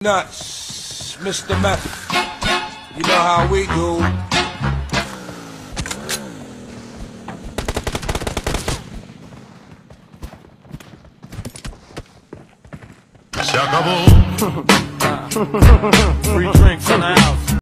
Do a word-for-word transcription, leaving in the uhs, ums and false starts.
Nuts, Mister Meth. You know how we do. Se acabó. Free drinks in the house.